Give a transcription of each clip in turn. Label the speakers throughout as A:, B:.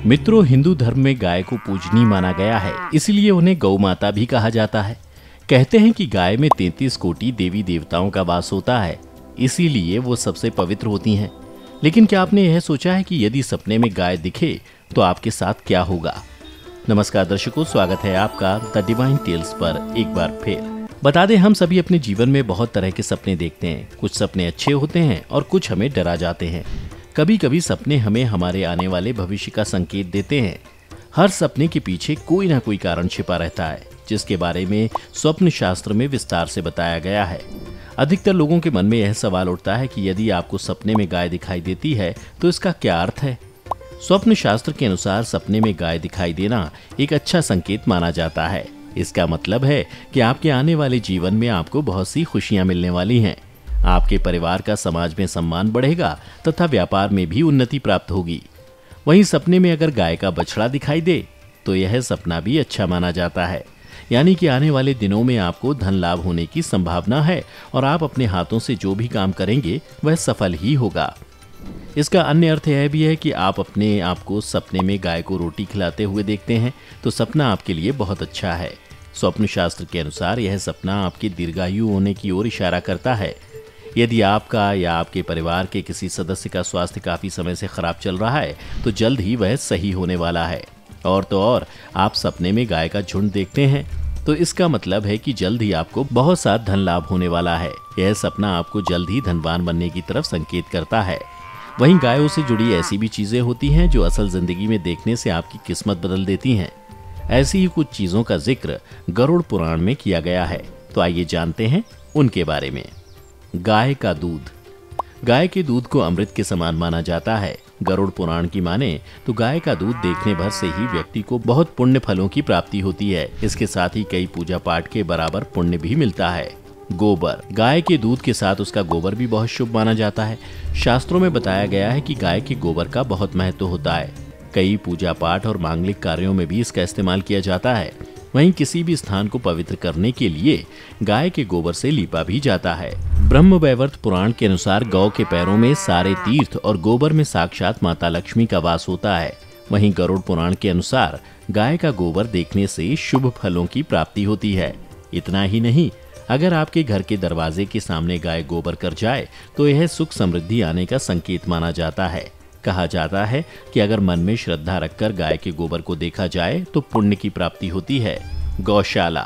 A: मित्रों, हिंदू धर्म में गाय को पूजनीय माना गया है, इसलिए उन्हें गौ माता भी कहा जाता है। कहते हैं कि गाय में 33 कोटि देवी देवताओं का वास होता है, इसीलिए वो सबसे पवित्र होती हैं। लेकिन क्या आपने यह सोचा है कि यदि सपने में गाय दिखे तो आपके साथ क्या होगा? नमस्कार दर्शकों, स्वागत है आपका द डिवाइन टेल्स पर एक बार फिर। बता दें, हम सभी अपने जीवन में बहुत तरह के सपने देखते हैं। कुछ सपने अच्छे होते हैं और कुछ हमें डरा जाते हैं। कभी कभी सपने हमें हमारे आने वाले भविष्य का संकेत देते हैं। हर सपने के पीछे कोई ना कोई कारण छिपा रहता है, जिसके बारे में स्वप्न शास्त्र में विस्तार से बताया गया है। अधिकतर लोगों के मन में यह सवाल उठता है कि यदि आपको सपने में गाय दिखाई देती है तो इसका क्या अर्थ है। स्वप्न शास्त्र के अनुसार सपने में गाय दिखाई देना एक अच्छा संकेत माना जाता है। इसका मतलब है कि आपके आने वाले जीवन में आपको बहुत सी खुशियां मिलने वाली हैं। आपके परिवार का समाज में सम्मान बढ़ेगा तथा व्यापार में भी उन्नति प्राप्त होगी। वहीं सपने में अगर गाय का बछड़ा दिखाई दे तो यह सपना भी अच्छा माना जाता है, यानी कि आने वाले दिनों में आपको धन लाभ होने की संभावना है और आप अपने हाथों से जो भी काम करेंगे वह सफल ही होगा। इसका अन्य अर्थ यह भी है कि आप अपने आप को सपने में गाय को रोटी खिलाते हुए देखते हैं तो सपना आपके लिए बहुत अच्छा है। स्वप्न शास्त्र के अनुसार यह सपना आपके दीर्घायु होने की ओर इशारा करता है। यदि आपका या आपके परिवार के किसी सदस्य का स्वास्थ्य काफी समय से खराब चल रहा है तो जल्द ही वह सही होने वाला है। और तो और आप सपने में गाय का झुंड देखते हैं तो इसका मतलब है कि जल्द ही आपको बहुत सा धन लाभ होने वाला है। यह सपना आपको जल्द ही धनवान बनने की तरफ संकेत करता है। वहीं गायों से जुड़ी ऐसी भी चीजें होती हैं जो असल जिंदगी में देखने से आपकी किस्मत बदल देती हैं। ऐसी ही कुछ चीजों का जिक्र गरुड़ पुराण में किया गया है, तो आइए जानते हैं उनके बारे में। गाय का दूध। गाय के दूध को अमृत के समान माना जाता है। गरुड़ पुराण की माने तो गाय का दूध देखने भर से ही व्यक्ति को बहुत पुण्य फलों की प्राप्ति होती है। इसके साथ ही कई पूजा पाठ के बराबर पुण्य भी मिलता है। गोबर। गाय के दूध के साथ उसका गोबर भी बहुत शुभ माना जाता है। शास्त्रों में बताया गया है कि गाय के गोबर का बहुत महत्व होता है। कई पूजा पाठ और मांगलिक कार्यों में भी इसका इस्तेमाल किया जाता है। वहीं किसी भी स्थान को पवित्र करने के लिए गाय के गोबर से लीपा भी जाता है। ब्रह्म वैवर्त पुराण के अनुसार गौ के पैरों में सारे तीर्थ और गोबर में साक्षात माता लक्ष्मी का वास होता है। वहीं गरुड़ पुराण के अनुसार गाय का गोबर देखने से शुभ फलों की प्राप्ति होती है। इतना ही नहीं, अगर आपके घर के दरवाजे के सामने गाय गोबर कर जाए तो यह सुख समृद्धि आने का संकेत माना जाता है। कहा जाता है कि अगर मन में श्रद्धा रखकर गाय के गोबर को देखा जाए तो पुण्य की प्राप्ति होती है। गौशाला।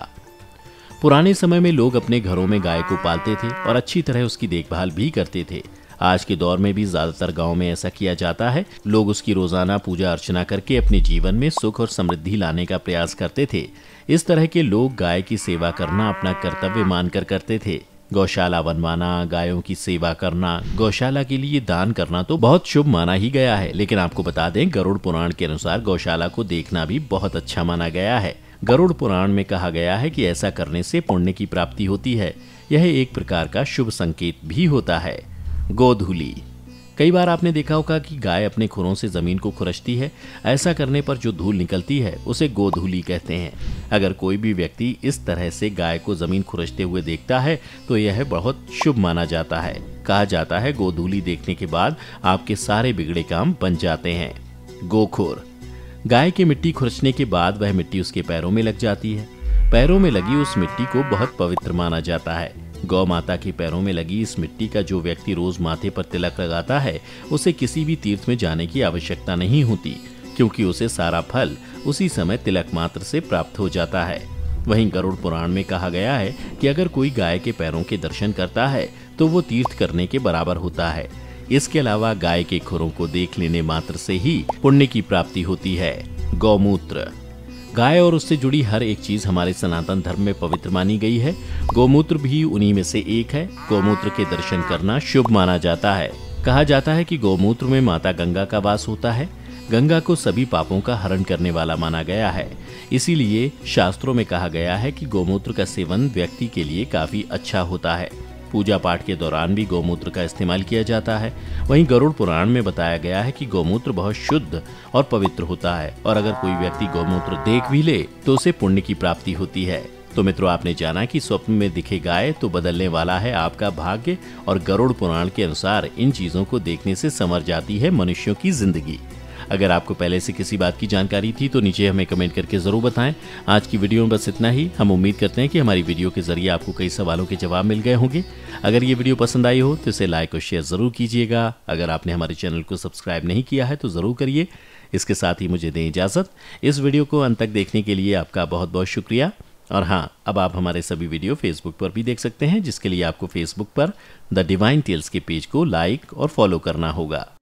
A: पुराने समय में लोग अपने घरों में गाय को पालते थे और अच्छी तरह उसकी देखभाल भी करते थे। आज के दौर में भी ज्यादातर गांव में ऐसा किया जाता है। लोग उसकी रोजाना पूजा अर्चना करके अपने जीवन में सुख और समृद्धि लाने का प्रयास करते थे। इस तरह के लोग गाय की सेवा करना अपना कर्तव्य मानकर करते थे। गौशाला बनवाना, गायों की सेवा करना, गौशाला के लिए दान करना तो बहुत शुभ माना ही गया है। लेकिन आपको बता दें, गरुड़ पुराण के अनुसार गौशाला को देखना भी बहुत अच्छा माना गया है। गरुड़ पुराण में कहा गया है कि ऐसा करने से पुण्य की प्राप्ति होती है। यह एक प्रकार का शुभ संकेत भी होता है। गोधूली। कई बार आपने देखा होगा कि गाय अपने खुरों से जमीन को खुरचती है। ऐसा करने पर जो धूल निकलती है उसे गोधूली कहते हैं। अगर कोई भी व्यक्ति इस तरह से गाय को जमीन खुरचते हुए देखता है तो यह बहुत शुभ माना जाता है। कहा जाता है गोधूली देखने के बाद आपके सारे बिगड़े काम बन जाते हैं। गोखोर। गाय की मिट्टी खुरचने के बाद वह मिट्टी उसके पैरों में लग जाती है। पैरों में लगी उस मिट्टी को बहुत पवित्र माना जाता है। गौ माता के पैरों में लगी इस मिट्टी का जो व्यक्ति रोज माथे पर तिलक लगाता है उसे किसी भी तीर्थ में जाने की आवश्यकता नहीं होती, क्योंकि उसे सारा फल उसी समय तिलक मात्र से प्राप्त हो जाता है। वहीं गरुड़ पुराण में कहा गया है कि अगर कोई गाय के पैरों के दर्शन करता है तो वो तीर्थ करने के बराबर होता है। इसके अलावा गाय के खुरों को देख लेने मात्र से ही पुण्य की प्राप्ति होती है। गौमूत्र। गाय और उससे जुड़ी हर एक चीज हमारे सनातन धर्म में पवित्र मानी गई है। गोमूत्र भी उन्हीं में से एक है। गोमूत्र के दर्शन करना शुभ माना जाता है। कहा जाता है कि गोमूत्र में माता गंगा का वास होता है। गंगा को सभी पापों का हरण करने वाला माना गया है। इसीलिए शास्त्रों में कहा गया है कि गोमूत्र का सेवन व्यक्ति के लिए काफी अच्छा होता है। पूजा पाठ के दौरान भी गौमूत्र का इस्तेमाल किया जाता है। वहीं गरुड़ पुराण में बताया गया है कि गौमूत्र बहुत शुद्ध और पवित्र होता है और अगर कोई व्यक्ति गौमूत्र देख भी ले तो उसे पुण्य की प्राप्ति होती है। तो मित्रों, आपने जाना कि स्वप्न में दिखे गाय तो बदलने वाला है आपका भाग्य, और गरुड़ पुराण के अनुसार इन चीजों को देखने से संवर जाती है मनुष्यों की जिंदगी। अगर आपको पहले से किसी बात की जानकारी थी तो नीचे हमें कमेंट करके ज़रूर बताएं। आज की वीडियो में बस इतना ही। हम उम्मीद करते हैं कि हमारी वीडियो के जरिए आपको कई सवालों के जवाब मिल गए होंगे। अगर ये वीडियो पसंद आई हो तो इसे लाइक और शेयर ज़रूर कीजिएगा। अगर आपने हमारे चैनल को सब्सक्राइब नहीं किया है तो ज़रूर करिए। इसके साथ ही मुझे दें इजाज़त। इस वीडियो को अंत तक देखने के लिए आपका बहुत बहुत शुक्रिया। और हाँ, अब आप हमारे सभी वीडियो फेसबुक पर भी देख सकते हैं, जिसके लिए आपको फेसबुक पर द डिवाइन टेल्स के पेज को लाइक और फॉलो करना होगा।